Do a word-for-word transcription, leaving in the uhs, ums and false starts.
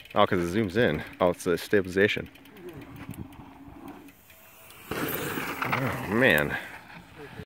Oh, because it zooms in. Oh, it's the stabilization. Oh, man.